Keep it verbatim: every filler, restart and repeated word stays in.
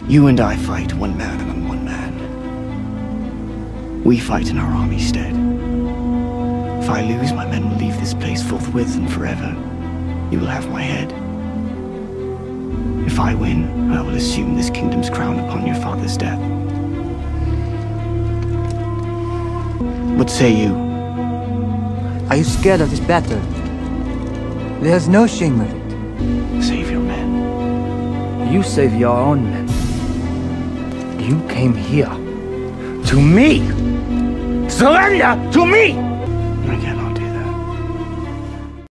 You and I fight one man on one man. We fight in our army's stead. If I lose, my men will leave this place forthwith and forever. You will have my head. If I win, I will assume this kingdom's crown upon your father's death. What say you? Are you scared of this battle? There's no shame of it. Save your men. You save your own men. You came here. To me! Surrender to me! I get